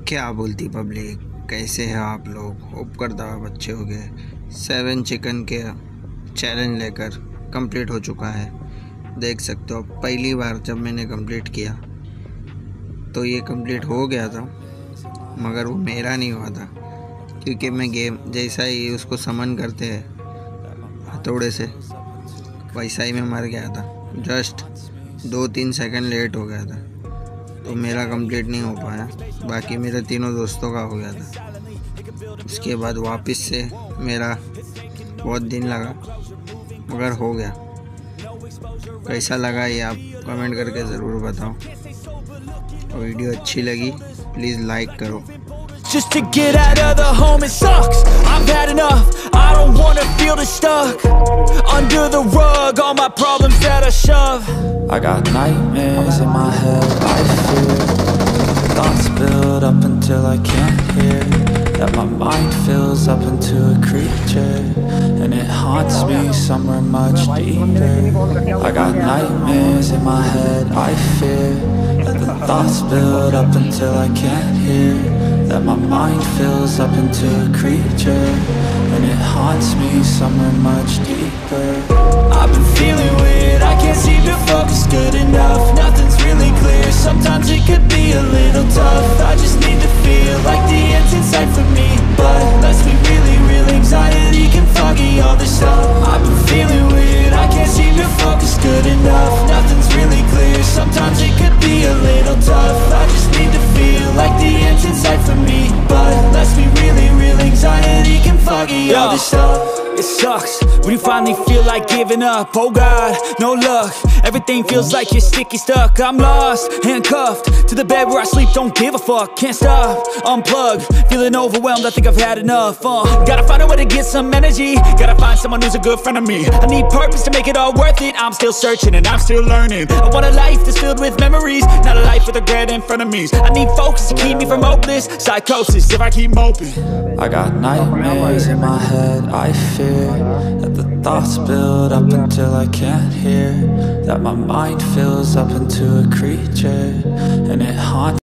क्या बोलती पब्लिक, कैसे हैं आप लोग। होप करता हूँ अच्छे हो गए। 7 चिकन के चैलेंज लेकर कंप्लीट हो चुका है। देख सकते हो, पहली बार जब मैंने कंप्लीट किया तो ये कंप्लीट हो गया था, मगर वो मेरा नहीं हुआ था क्योंकि मैं गेम जैसा ही उसको समन करते हैं हथौड़े से, वैसा ही मैं मर गया था। जस्ट 2-3 सेकंड लेट हो गया था तो मेरा कंप्लीट नहीं हो पाया। बाकी मेरे तीनों दोस्तों का हो गया था। उसके बाद वापस से मेरा बहुत दिन लगा मगर हो गया। कैसा लगा ये आप कमेंट करके ज़रूर बताओ। वीडियो अच्छी लगी प्लीज़ लाइक करो। Just to get out of the home, it sucks. I've had enough. I don't wanna feel the stuck under the rug, all my problems that I shove. I got nightmares in my head, I fear thoughts build up until I can't hear, that my mind fills up into a creature, and it haunts me somewhere much deeper. I got nightmares in my head, I fear that the thoughts build up until I can't hear, that my mind fills up into a creature, and it haunts me somewhere much deeper. I've been feeling weird, I can't seem to focus good enough. Nothing's really clear, sometimes it could be a little tough. I just need to feel like the end's in sight for me, but let's be really real, anxiety can foggy all this stuff. I've been feeling weird, I can't seem to focus good enough. Nothing's really clear, sometimes it could be a little tough. I just need to feel like the end's in sight for me, but let's be really real, anxiety can foggy all this stuff. It sucks when you finally feel like giving up. Oh God, no luck. Everything feels like you're sticky stuck. I'm lost, handcuffed to the bed where I sleep. Don't give a fuck, can't stop. Unplug, feeling overwhelmed. I think I've had enough. Gotta find a way to get some energy. Gotta find someone who's a good friend of me. I need purpose to make it all worth it. I'm still searching and I'm still learning. I want a life that's filled with memories, not a life with regret in front of me. I need focus to keep me from hopeless psychosis if I keep moping. I got nightmares in my head, I fear that the thoughts build up until I can't hear, that my mind fills up into a creature, and it haunts